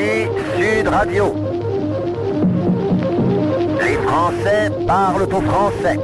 Ici Sud Radio. Les Français parlent au français.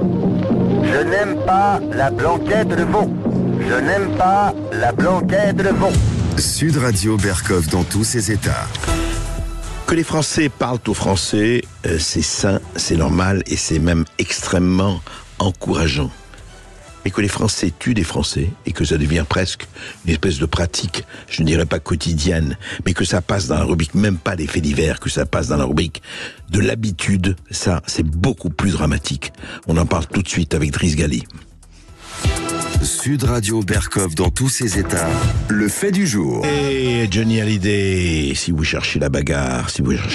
Je n'aime pas la blanquette de veau. Je n'aime pas la blanquette de veau. Sud Radio Berkov dans tous ses états. Que les Français parlent aux Français, c'est sain, c'est normal et c'est même extrêmement encourageant. Mais que les Français tuent des Français et que ça devient presque une espèce de pratique, je ne dirais pas quotidienne, mais que ça passe dans la rubrique, même pas des faits divers, que ça passe dans la rubrique de l'habitude, ça c'est beaucoup plus dramatique. On en parle tout de suite avec Driss Ghali. Sud Radio Berkov dans tous ses états, le fait du jour. Et Johnny Hallyday, si vous cherchez la bagarre,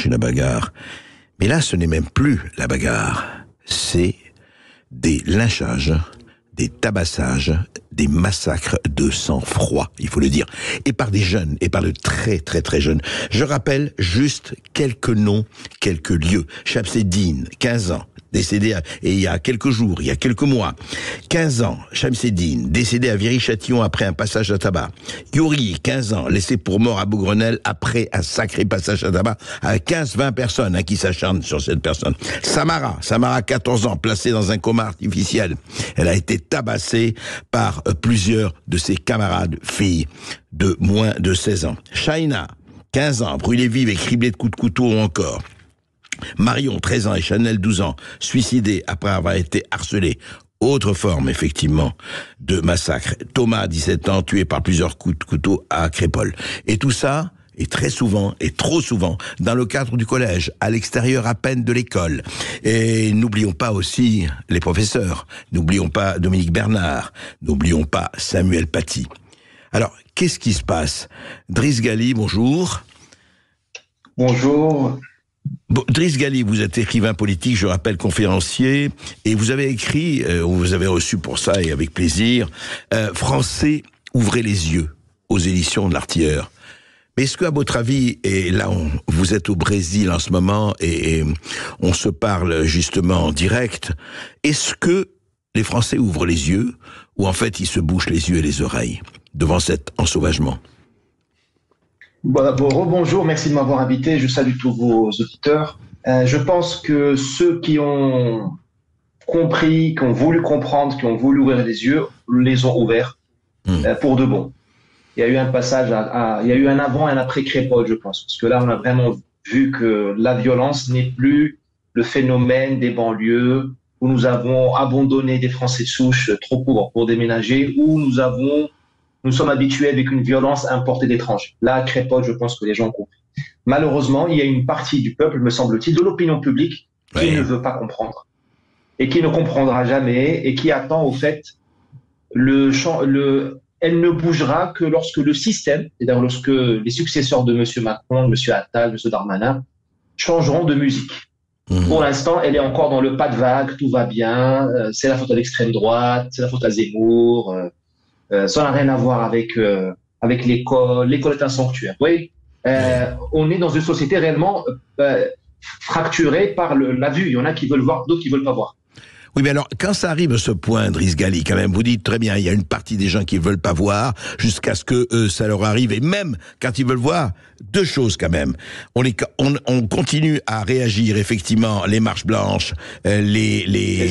mais là ce n'est même plus la bagarre, c'est des lynchages, des tabassages, des massacres de sang-froid, il faut le dire, et par des jeunes, et par de très très très jeunes. Je rappelle juste quelques noms, quelques lieux. Shamseddine, 15 ans, décédé et il y a quelques jours, il y a quelques mois. 15 ans, Shamseddine, décédé à Viry-Châtillon après un passage à tabac. Youri, 15 ans, laissé pour mort à Beaugrenelle après un sacré passage à tabac, avec 15-20 personnes qui s'acharnent sur cette personne. Samara, 14 ans, placée dans un coma artificiel. Elle a été tabassée par plusieurs de ses camarades filles de moins de 16 ans. Shaina, 15 ans, brûlée vive et criblée de coups de couteau ou encore Marion, 13 ans, et Chanel, 12 ans, suicidés après avoir été harcelés. Autre forme, effectivement, de massacre. Thomas, 17 ans, tué par plusieurs coups de couteau à Crépol. Et tout ça, et très souvent, et trop souvent, dans le cadre du collège, à l'extérieur à peine de l'école. Et n'oublions pas aussi les professeurs. N'oublions pas Dominique Bernard. N'oublions pas Samuel Paty. Alors, qu'est-ce qui se passe? Driss Ghali, bonjour. Bonjour. Bon, Driss Ghali, vous êtes écrivain politique, je rappelle conférencier, et vous avez écrit, vous avez reçu pour ça et avec plaisir, Français, ouvrez les yeux aux éditions de l'Artilleur. Mais est-ce qu'à votre avis, et là vous êtes au Brésil en ce moment et on se parle justement en direct, est-ce que les Français ouvrent les yeux ou en fait ils se bouchent les yeux et les oreilles devant cet ensauvagement? Rebonjour, merci de m'avoir invité. Je salue tous vos auditeurs. Je pense que ceux qui ont compris, qui ont voulu comprendre, qui ont voulu ouvrir les yeux, les ont ouverts pour de bon. Il y a eu un passage, il y a eu un avant et un après Crépol, je pense. Parce que là, on a vraiment vu que la violence n'est plus le phénomène des banlieues où nous avons abandonné des Français de souche trop pauvres pour déménager, où nous sommes habitués avec une violence importée d'étrangers. Là, à Crépol, je pense que les gens ont compris. Malheureusement, il y a une partie du peuple, me semble-t-il, de l'opinion publique qui ne veut pas comprendre et qui ne comprendra jamais et qui attend au fait elle ne bougera que lorsque le système, c'est-à-dire lorsque les successeurs de M. Macron, M. Attal, M. Darmanin, changeront de musique. Pour l'instant, elle est encore dans le pas de vague, tout va bien, c'est la faute à l'extrême droite, c'est la faute à Zemmour, ça n'a rien à voir avec l'école. L'école est un sanctuaire. Oui, on est dans une société réellement fracturée par la vue. Il y en a qui veulent voir, d'autres qui veulent pas voir. Oui, mais alors, quand ça arrive à ce point, Driss Ghali, quand même, vous dites très bien, il y a une partie des gens qui veulent pas voir, jusqu'à ce que ça leur arrive, et même quand ils veulent voir, deux choses quand même. On continue à réagir, effectivement, les marches blanches, les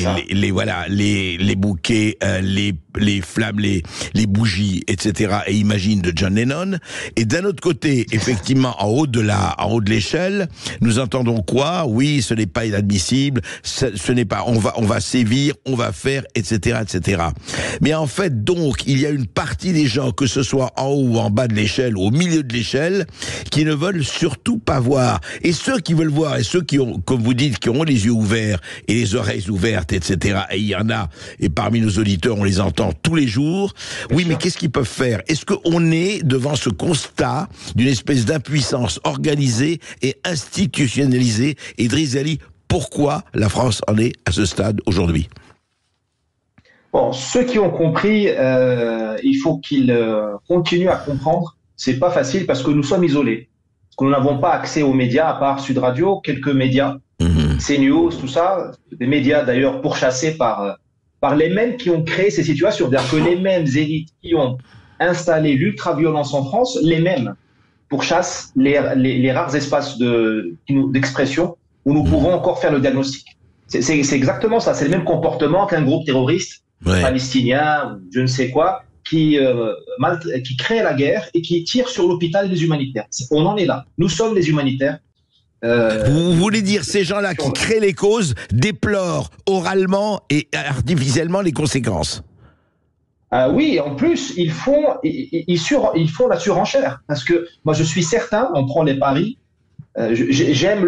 bouquets, les flammes, les bougies, etc. et imagine de John Lennon. Et d'un autre côté, effectivement, en haut de l'échelle, nous entendons quoi? Oui, ce n'est pas inadmissible, ce n'est pas, on va sévir, on va faire, etc., etc. Mais en fait, donc, il y a une partie des gens, que ce soit en haut ou en bas de l'échelle, ou au milieu de l'échelle, qui ne veulent surtout pas voir. Et ceux qui veulent voir, et ceux qui ont, comme vous dites, qui ont les yeux ouverts et les oreilles ouvertes, etc., et il y en a, et parmi nos auditeurs, on les entend tous les jours. Oui, mais qu'est-ce qu'ils peuvent faire? Est-ce qu'on est devant ce constat d'une espèce d'impuissance organisée et institutionnalisée? Et Driss Ghali, pourquoi la France en est à ce stade aujourd'hui? Bon, ceux qui ont compris, il faut qu'ils continuent à comprendre. C'est pas facile parce que nous sommes isolés. Parce que nous n'avons pas accès aux médias, à part Sud Radio, quelques médias, CNews, tout ça, des médias d'ailleurs pourchassés par les mêmes qui ont créé ces situations. C'est-à-dire que les mêmes élites qui ont installé l'ultra-violence en France, les mêmes, pourchasse les rares espaces d'expression où nous pouvons encore faire le diagnostic. C'est exactement ça. C'est le même comportement qu'un groupe terroriste palestinien ou je ne sais quoi qui crée la guerre et qui tire sur l'hôpital et les humanitaires. On en est là. Nous sommes des humanitaires. Vous voulez dire ces gens-là qui créent les causes déplorent oralement et artificiellement les conséquences? Oui, en plus, ils font la surenchère. Parce que moi, je suis certain, on prend les paris, j'aime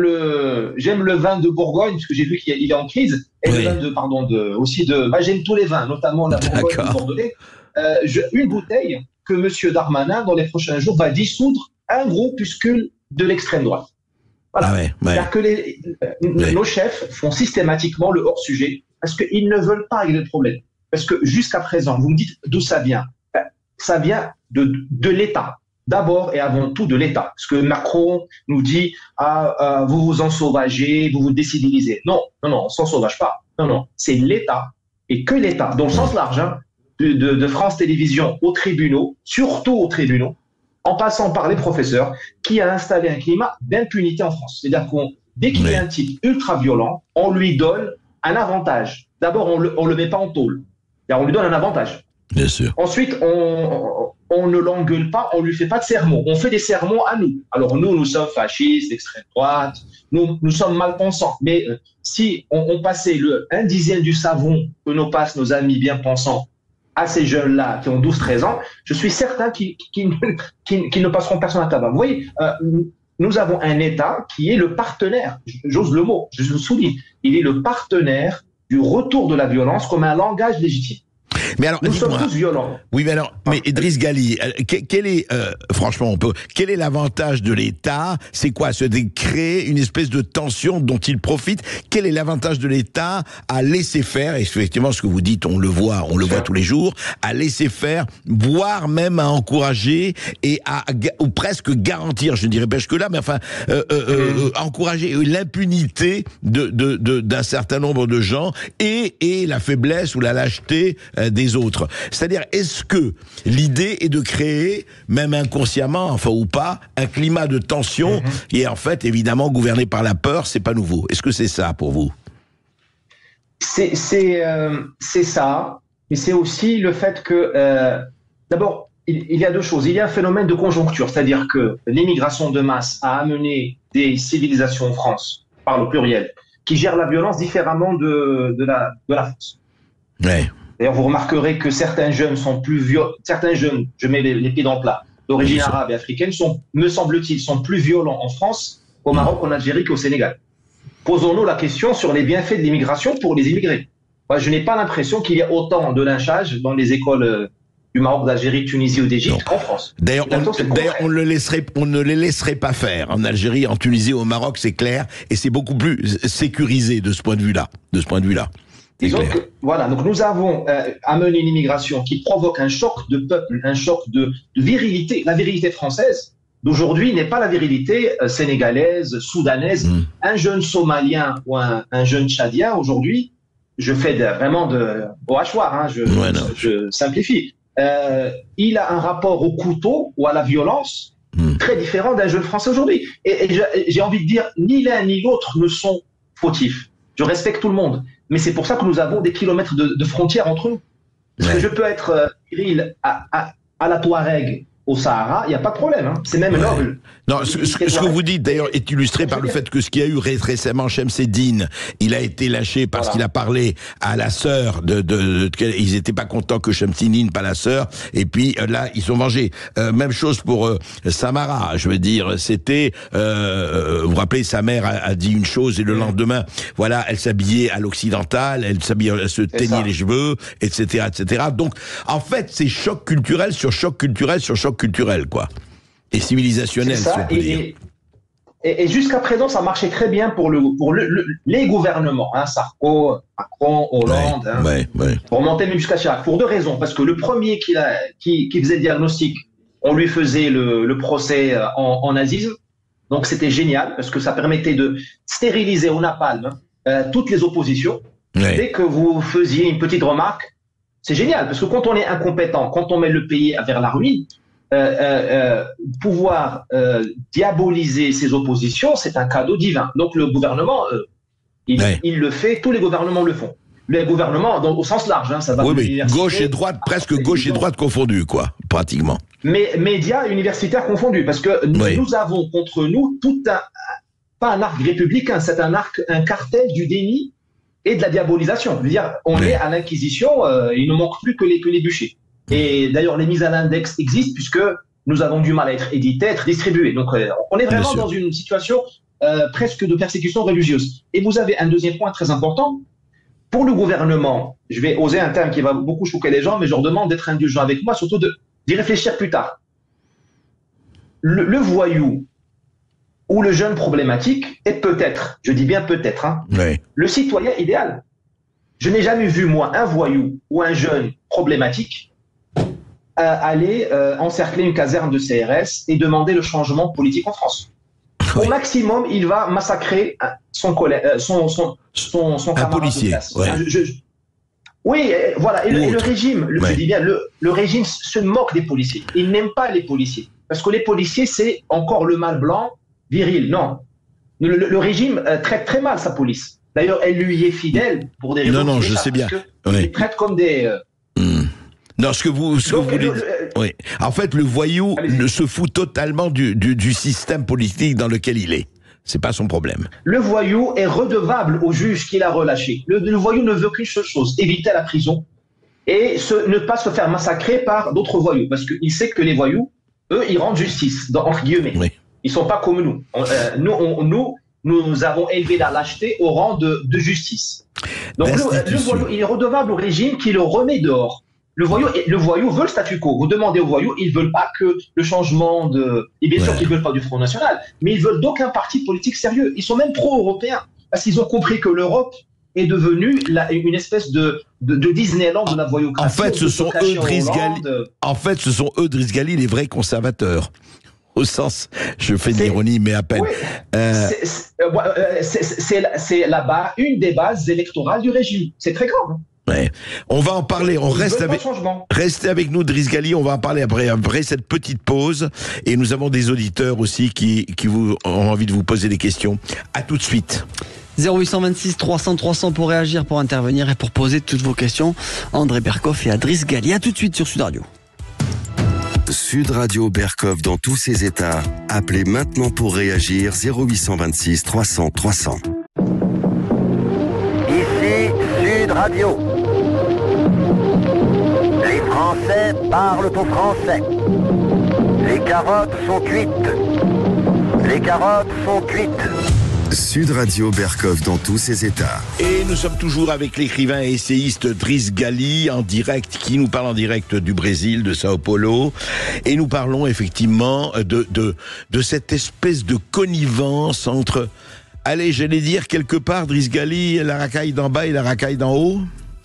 le vin de Bourgogne, parce que j'ai vu qu'il est en crise, et le vin j'aime tous les vins, notamment la Bourgogne et le Bordelais. Une bouteille que M. Darmanin, dans les prochains jours, va dissoudre un groupuscule de l'extrême droite. Voilà. C'est-à-dire que nos chefs font systématiquement le hors-sujet parce qu'ils ne veulent pas régler le problème. Parce que jusqu'à présent, vous me dites d'où ça vient. Ça vient de l'État. D'abord et avant tout de l'État. Parce que Macron nous dit vous vous ensauvagez, vous vous décivilisez. Non, on ne s'en sauvage pas. Non, c'est l'État et que l'État, dans le sens large, de France Télévisions aux tribunaux, surtout aux tribunaux, en passant par les professeurs, qui a installé un climat d'impunité en France. C'est-à-dire dès qu'il y a un type ultra violent, on lui donne un avantage. D'abord, on le met pas en tôle. On lui donne un avantage. Bien sûr. Ensuite, on ne l'engueule pas, on lui fait pas de sermons. On fait des sermons à nous. Alors nous sommes fascistes, extrême droite, nous sommes mal pensants. Mais si on passait un dixième du savon que nous passent nos amis bien pensants à ces jeunes-là qui ont 12-13 ans, je suis certain qu'ils ne passeront personne à tabac. Vous voyez, nous avons un État qui est le partenaire, j'ose le mot, je le souligne, il est le partenaire du retour de la violence comme un langage légitime. Mais alors, nous sommes tous violents. Oui, mais Idriss Ghali, quel est, franchement, quel est l'avantage de l'État? C'est quoi? C'est de créer une espèce de tension dont il profite. Quel est l'avantage de l'État à laisser faire? Et effectivement, ce que vous dites, on le voit tous les jours, à laisser faire, voire même à encourager et ou presque garantir, je ne dirais pas jusque-là, mais enfin, encourager l'impunité d'un certain nombre de gens et la faiblesse ou la lâcheté des autres. C'est-à-dire, est-ce que l'idée est de créer, même inconsciemment, enfin ou pas, un climat de tension qui est en fait évidemment gouverné par la peur? C'est pas nouveau. Est-ce que c'est ça pour vous? C'est ça, mais c'est aussi le fait que d'abord il y a deux choses. Il y a un phénomène de conjoncture, c'est-à-dire que l'immigration de masse a amené des civilisations en France, par le pluriel, qui gèrent la violence différemment de la France. Ouais. D'ailleurs, vous remarquerez que certains jeunes sont plus violents, certains jeunes, je mets les pieds dans le plat, d'origine arabe et africaine, me semble-t-il, sont plus violents en France, au Maroc, en Algérie qu'au Sénégal. Posons-nous la question sur les bienfaits de l'immigration pour les immigrés. Moi, je n'ai pas l'impression qu'il y a autant de lynchage dans les écoles du Maroc, d'Algérie, de Tunisie ou d'Égypte qu'en France. D'ailleurs, on ne les laisserait pas faire. En Algérie, en Tunisie, au Maroc, c'est clair, et c'est beaucoup plus sécurisé de ce point de vue-là. Disons que, voilà, donc nous avons amené une immigration qui provoque un choc de peuple, un choc de virilité. La virilité française d'aujourd'hui n'est pas la virilité sénégalaise, soudanaise. Un jeune Somalien ou un jeune Tchadien aujourd'hui, je fais vraiment au hachoir, je simplifie. Il a un rapport au couteau ou à la violence très différent d'un jeune Français aujourd'hui. Et j'ai envie de dire, ni l'un ni l'autre ne sont fautifs. Je respecte tout le monde. Mais c'est pour ça que nous avons des kilomètres de frontières entre nous. Parce que je peux être viril à la Touareg au Sahara, il n'y a pas de problème. C'est même noble. Non, ce que vous dites d'ailleurs est illustré par le fait que ce qu'il y a eu récemment, Chemseddine, il a été lâché parce qu'il a parlé à la sœur ils n'étaient pas contents que Chemseddine, pas la sœur, et puis là, ils sont vengés. Même chose pour Samara, je veux dire, c'était, vous vous rappelez, sa mère a dit une chose et le lendemain, voilà, elle s'habillait à l'occidental, elle se teignait les cheveux, etc., etc. Donc, en fait, c'est choc culturel sur choc culturel sur choc culturel, quoi. Et civilisationnel, si on peut dire. Et jusqu'à présent, ça marchait très bien pour les gouvernements, Sarko, Macron, Hollande, pour monter même jusqu'à Chirac, pour deux raisons. Parce que le premier qui faisait le diagnostic, on lui faisait le procès en nazisme, donc c'était génial, parce que ça permettait de stériliser au napalm toutes les oppositions. Dès que vous faisiez une petite remarque, c'est génial, parce que quand on est incompétent, quand on met le pays vers la ruine, pouvoir diaboliser ses oppositions, c'est un cadeau divin. Donc le gouvernement, il le fait, tous les gouvernements le font. Les gouvernements, au sens large, hein, ça va. Oui, mais gauche et droite, presque gauche et droite confondues, quoi, pratiquement. Mais médias universitaires confondus, parce que nous avons contre nous tout pas un arc républicain, c'est un cartel du déni et de la diabolisation. Je veux dire, on est à l'inquisition, il ne manque plus que les bûchers. Et d'ailleurs, les mises à l'index existent puisque nous avons du mal à être édités, à être distribués. Donc, on est vraiment dans une situation presque de persécution religieuse. Et vous avez un deuxième point très important. Pour le gouvernement, je vais oser un terme qui va beaucoup choquer les gens, mais je leur demande d'être indulgents avec moi, surtout d'y réfléchir plus tard. Le voyou ou le jeune problématique est peut-être, je dis bien peut-être, le citoyen idéal. Je n'ai jamais vu, moi, un voyou ou un jeune problématique aller encercler une caserne de CRS et demander le changement politique en France. Au maximum, il va massacrer son camarade policier, de classe. Oui, voilà. Et le régime, je dis bien, le régime se moque des policiers. Il n'aime pas les policiers. Parce que les policiers, c'est encore le mâle blanc viril. Non. Le régime traite très mal sa police. D'ailleurs, elle lui est fidèle pour des raisons. Non, je sais bien. Il traite comme des... Non, ce que vous voulez dire. Oui. En fait, le voyou se fout totalement du système politique dans lequel il est. C'est pas son problème. Le voyou est redevable au juge qui l'a relâché. Le voyou ne veut qu'une seule chose, éviter la prison et ne pas se faire massacrer par d'autres voyous. Parce qu'il sait que les voyous, eux, ils rendent justice, entre guillemets. Oui. Ils sont pas comme nous. Nous avons élevé la lâcheté au rang de justice. Donc le voyou, il est redevable au régime qui le remet dehors. Le voyou veut le statu quo. Vous demandez aux voyous, ils veulent pas que le changement de... Et bien sûr qu'ils veulent pas du Front National, mais ils veulent d'aucun parti politique sérieux. Ils sont même pro-européens, parce qu'ils ont compris que l'Europe est devenue une espèce de Disneyland de la voyoucratie. En fait, ce sont eux, Driss Ghali, les vrais conservateurs. Au sens, je fais de l'ironie, mais à peine. Oui, c'est là-bas une des bases électorales du régime. C'est très grave. Ouais. On va en parler, restez avec nous, Driss Ghali, on va en parler après cette petite pause, et nous avons des auditeurs aussi qui ont envie de vous poser des questions. À tout de suite. 0826 300 300 pour réagir, pour intervenir et pour poser toutes vos questions. André Berkoff et à Driss Ghali. À tout de suite sur Sud Radio. Sud Radio Berkoff dans tous ses états. Appelez maintenant pour réagir 0826 300 300. Ici Sud Radio. Les Français parlent au français. Les carottes sont cuites. Les carottes sont cuites. Sud Radio Berkoff dans tous ses états. Et nous sommes toujours avec l'écrivain et essayiste Driss Ghali en direct, qui nous parle en direct du Brésil, de Sao Paulo. Et nous parlons effectivement de cette espèce de connivence entre, allez, j'allais dire quelque part, Driss Ghali, la racaille d'en bas et la racaille d'en haut.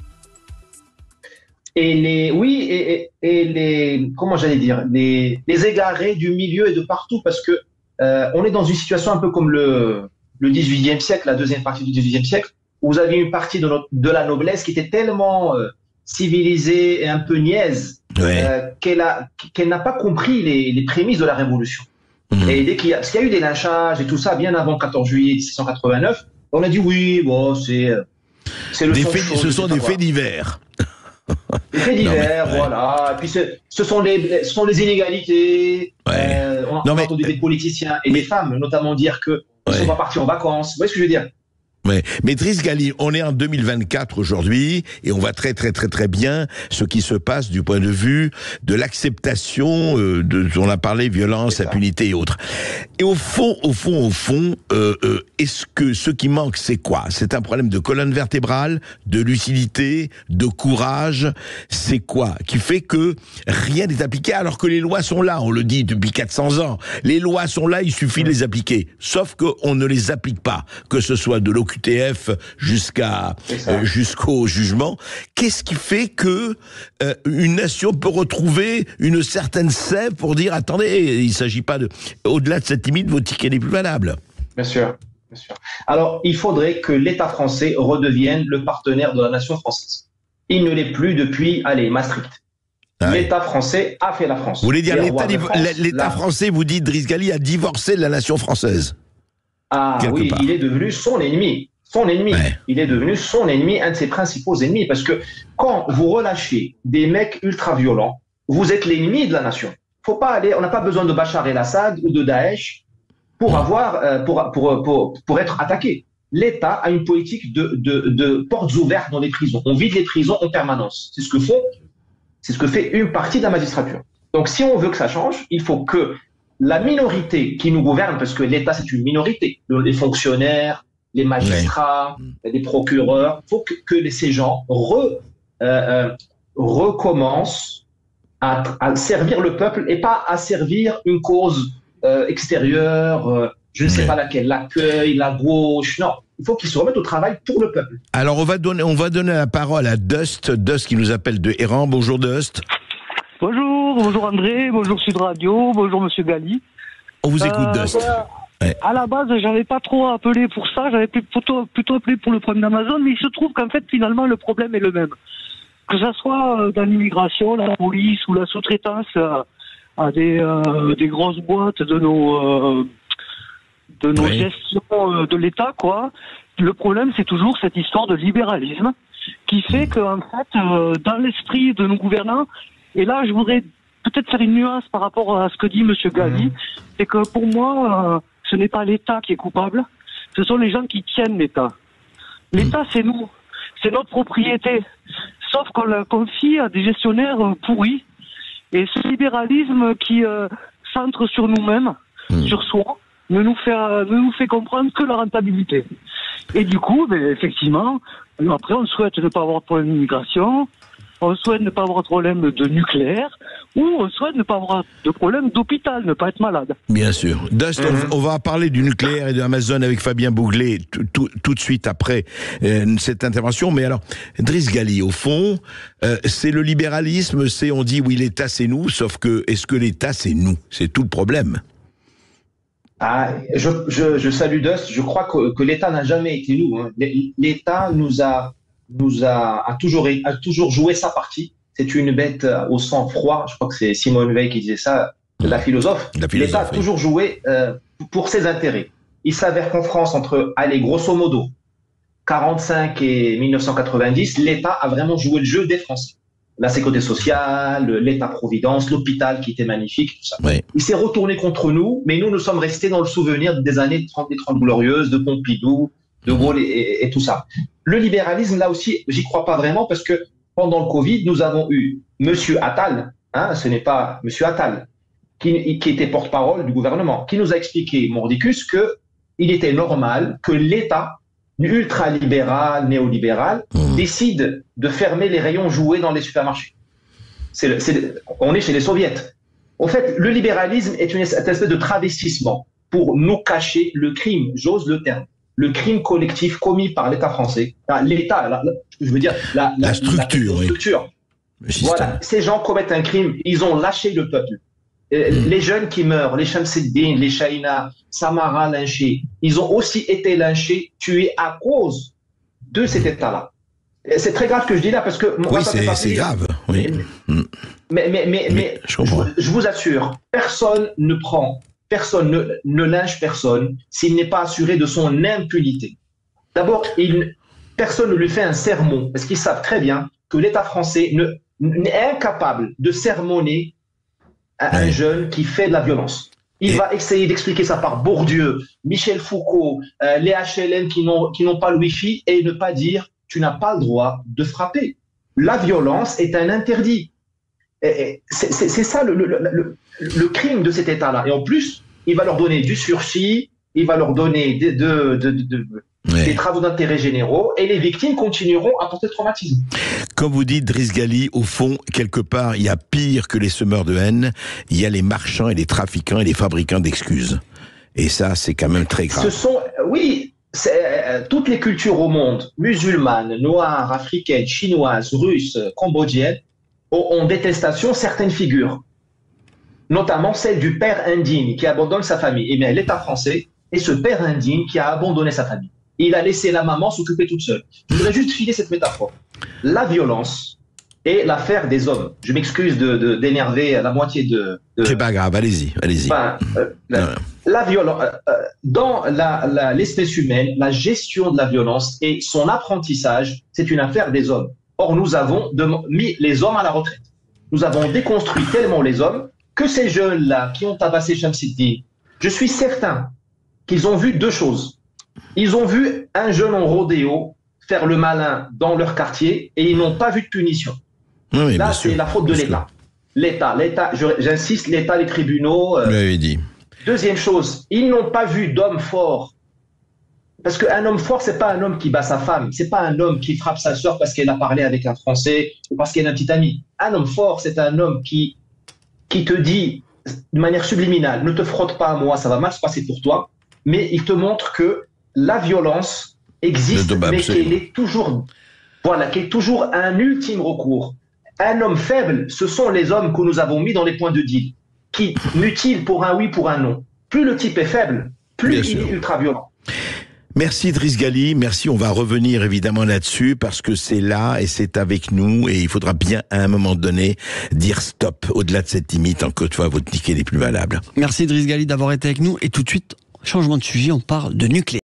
Et les comment j'allais dire, les égarés du milieu et de partout, parce que on est dans une situation un peu comme le 18e siècle, la deuxième partie du 18e siècle, où vous aviez une partie de la noblesse qui était tellement civilisée et un peu niaise qu'elle n'a pas compris les prémices de la Révolution. Et parce qu'il y a eu des lynchages et tout ça bien avant le 14 juillet 1789, on a dit oui, bon, c'est le ce sont des faits divers. Les faits divers, voilà. Et puis ce sont les inégalités. On a entendu des politiciens et des femmes, notamment dire que ils sont pas partis en vacances. Vous voyez ce que je veux dire? Mais Driss Ghali, on est en 2024 aujourd'hui, et on voit très très très très bien ce qui se passe du point de vue de l'acceptation on a parlé, violence, impunité et autres. Et au fond, est-ce que ce qui manque, c'est quoi? C'est un problème de colonne vertébrale, de lucidité, de courage. C'est quoi qui fait que rien n'est appliqué alors que les lois sont là? On le dit depuis 400 ans. Les lois sont là, il suffit de les appliquer. Sauf qu'on ne les applique pas, que ce soit de l'OQTF jusqu'au jugement. Qu'est-ce qui fait que une nation peut retrouver une certaine sève pour dire attendez, il ne s'agit pas au-delà de cette limite, votre ticket n'est plus valable? Bien sûr. Alors, il faudrait que l'État français redevienne le partenaire de la nation française. Il ne l'est plus depuis, Maastricht. Ah oui. L'État français a fait la France. Vous voulez dire Les rois de France, l'État français, vous dites, Driss Ghali a divorcé de la nation française? Ah quelque oui, part. il est devenu son ennemi. Son ennemi. Ouais. Il est devenu son ennemi, un de ses principaux ennemis. Parce que quand vous relâchez des mecs ultra violents, vous êtes l'ennemi de la nation. Faut pas aller, on n'a pas besoin de Bachar el-Assad ou de Daesh pour pour être attaqué. L'État a une politique de portes ouvertes dans les prisons. On vide les prisons en permanence. C'est ce que fait une partie de la magistrature. Donc, si on veut que ça change, il faut que la minorité qui nous gouverne, parce que l'État c'est une minorité, les fonctionnaires, les magistrats, les procureurs, il faut que ces gens recommencent à servir le peuple et pas à servir une cause extérieure, je ne sais pas laquelle, l'accueil, la gauche. Non, il faut qu'ils se remettent au travail pour le peuple. Alors, on va donner la parole à Dust qui nous appelle de Héran. Bonjour Dust. Bonjour André, bonjour Sud Radio, bonjour Monsieur Ghali. On vous écoute, Dust. Ouais. À la base, j'avais pas trop appelé pour ça, j'avais plutôt appelé pour le problème d'Amazon, mais il se trouve qu'en fait, finalement, le problème est le même. Que ça soit dans l'immigration, la police ou la sous-traitance à des grosses boîtes de nos gestions de l'État, quoi. Le problème, c'est toujours cette histoire de libéralisme qui fait qu'en fait, dans l'esprit de nos gouvernants, et là, je voudrais peut-être faire une nuance par rapport à ce que dit Monsieur Ghali, c'est que pour moi, ce n'est pas l'État qui est coupable, ce sont les gens qui tiennent l'État. L'État, c'est nous, c'est notre propriété, sauf qu'on la confie à des gestionnaires pourris, et ce libéralisme qui centre sur nous-mêmes, sur soi, ne nous fait comprendre que la rentabilité. Et du coup, effectivement, après, on souhaite ne pas avoir de problème d'immigration, on souhaite ne pas avoir de problème de nucléaire, ou on souhaite ne pas avoir de problème d'hôpital, ne pas être malade. Bien sûr. Dust, on va parler du nucléaire et de Amazon avec Fabien Bouglet tout de suite après cette intervention. Mais alors, Driss Ghali, au fond, c'est le libéralisme, on dit oui, l'État c'est nous, sauf que, est-ce que l'État c'est nous? C'est tout le problème. Ah, je salue Dust. Je crois que l'État n'a jamais été nous. Hein. L'État a toujours joué sa partie. C'est une bête au sang froid. Je crois que c'est Simone Veil qui disait ça, la philosophe. L'État a toujours joué pour ses intérêts. Il s'avère qu'en France, grosso modo, 45 et 1990, l'État a vraiment joué le jeu des Français. La sécurité sociale, l'État-providence, l'hôpital qui était magnifique, tout ça. Oui. Il s'est retourné contre nous, mais nous sommes restés dans le souvenir des années 30 et 30 glorieuses, de Pompidou, de Gaulle et tout ça. Le libéralisme, là aussi, j'y crois pas vraiment parce que pendant le Covid, nous avons eu Monsieur Attal, ce n'est pas Monsieur Attal, qui était porte-parole du gouvernement, qui nous a expliqué, mordicus, que il était normal que l'État ultra-libéral, néolibéral, décide de fermer les rayons jouets dans les supermarchés. On est chez les soviets. En fait, le libéralisme est cette espèce de travestissement pour nous cacher le crime, j'ose le terme, le crime collectif commis par l'État français. L'État, je veux dire, la structure. Oui. Voilà, ces gens commettent un crime, ils ont lâché le peuple. Les jeunes qui meurent, les Shamseddin, les Shaina, Samara lynchés, ils ont aussi été lynchés, tués à cause de cet État-là. C'est très grave ce que je dis là parce que... Oui, c'est grave. Oui. Mais je vous assure, personne ne lynche personne s'il n'est pas assuré de son impunité. D'abord, personne ne lui fait un sermon parce qu'ils savent très bien que l'État français est incapable de sermonner un jeune qui fait de la violence. Il va essayer d'expliquer ça par Bourdieu, Michel Foucault, les HLM qui n'ont pas le Wi-Fi et ne pas dire tu n'as pas le droit de frapper. La violence est un interdit. C'est ça le crime de cet État-là. Et en plus, il va leur donner du sursis, il va leur donner des travaux d'intérêt généraux et les victimes continueront à porter le traumatisme. Comme vous dites, Driss Ghali, au fond, quelque part, il y a pire que les semeurs de haine, il y a les marchands et les trafiquants et les fabricants d'excuses. Et ça, c'est quand même très grave. Toutes les cultures au monde, musulmanes, noires, africaines, chinoises, russes, cambodgiennes, ont détestation certaines figures, notamment celle du père indigne qui abandonne sa famille. Eh bien, l'État français est ce père indigne qui a abandonné sa famille. Il a laissé la maman s'occuper toute seule. Je voudrais juste filer cette métaphore. La violence est l'affaire des hommes. Je m'excuse d'énerver la moitié de... C'est pas grave, allez-y. Enfin, la violence, dans l'espèce humaine, la gestion de la violence et son apprentissage, c'est une affaire des hommes. Or, nous avons mis les hommes à la retraite. Nous avons déconstruit tellement les hommes que ces jeunes-là qui ont tabassé Shamsiddin, je suis certain qu'ils ont vu deux choses. Ils ont vu un jeune en rodéo faire le malin dans leur quartier et ils n'ont pas vu de punition. Oui, là, c'est la faute de l'État. L'État, j'insiste, l'État, les tribunaux. Vous l'avez dit. Deuxième chose, ils n'ont pas vu d'homme fort. Parce qu'un homme fort, c'est pas un homme qui bat sa femme. C'est pas un homme qui frappe sa sœur parce qu'elle a parlé avec un Français ou parce qu'elle a un petit ami. Un homme fort, c'est un homme qui te dit de manière subliminale, ne te frotte pas à moi, ça va mal se passer pour toi. Mais il te montre que la violence existe, mais qu'elle est toujours, qu'elle est toujours un ultime recours. Un homme faible, ce sont les hommes que nous avons mis dans les points de deal, qui mutilent pour un oui, pour un non. Plus le type est faible, plus il est ultra violent. Merci Driss Ghali, merci, on va revenir évidemment là-dessus parce que c'est là et c'est avec nous et il faudra bien à un moment donné dire stop au-delà de cette limite, encore une fois votre ticket n'est plus valable. Merci Driss Ghali d'avoir été avec nous et tout de suite, changement de sujet, on parle de nucléaire.